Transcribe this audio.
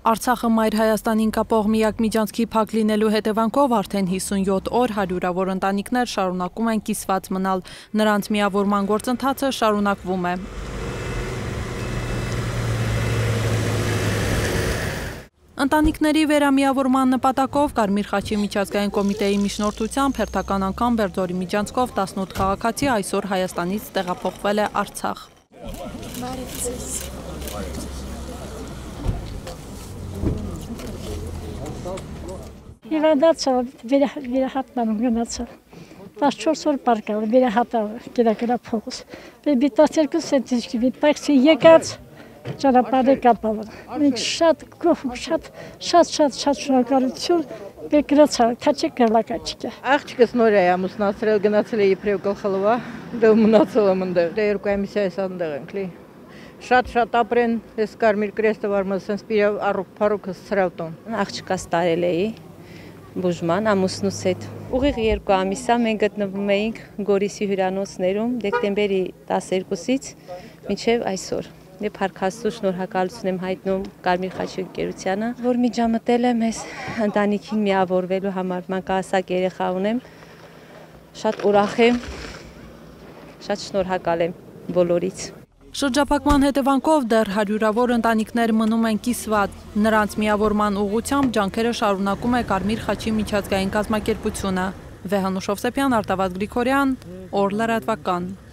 Արցախը մայր Հայաստանին կապող միակ միջանցքի փակ լինելու հետևանքով արդեն 57 օր հարյուրավոր ընտանիքներ շարունակում են կիսված մնալ։ Նրանց միավորման գործընթացը շարունակվում է։ Ընտանիքների վերամիավորման նպատակով Կարմիր խաչի միջազգային կոմիտեի միջնորդությամբ հերթական անգամ Բերձորի միջանցքով 18 քաղաքացի այսօր Հայաստանից տեղափոխվել է Արցախ։ Հիվանդացավ, վերահատմանում գնացավ, 14 օր պարկալ, վերահատավ գիրակրա փողոս, 12 սենտիսկի պայքսի եկած ճանապարհը կապավ, շատ շնորհակալություն, գրացա, քաչի կրլակաչիկը։ Աղջիկս նոր է ամուսնացրել, գնացել է իբրև գլխալվա, դե մնացել եմ ընդեղ, դե երկու ամիսա ես ընդեղ ենք լի։ Շատ ապրեն, ես Կարմիր կրեստը վարմը սենց պիրավ առուկ-փարուկս սրավտոն։ Աղջկաս տարել էի բուժման ամուսնուս հետ։ Ուղիղ 2 ամիսա մենք գտնվում էինք Գորիսի հյուրանոցներում դեկտեմբերի 12-ից մինչև այսօր։ Եվ Փառքաստու շնորհակալություն եմ հայտնում Կարմիր խաչի ընկերությանը, որ միջամտել է մեզ ընտանիքին միավորվելու համար։ Մանկահասակ երեխա ունեմ, շատ ուրախ եմ, շատ շնորհակալ եմ բոլորից։ Շրջափակման հետևանքով դեռ հարյուրավոր ընտանիքներ մնում են կիսված։ Նրանց միավորման ուղղությամբ ջանքերը շարունակում է Կարմիր խաչի միջազգային կազմակերպությունը։ Վեհանուշ Հովսեփյան, Արտավազդ Գրիգորյան, Օր լրատվական։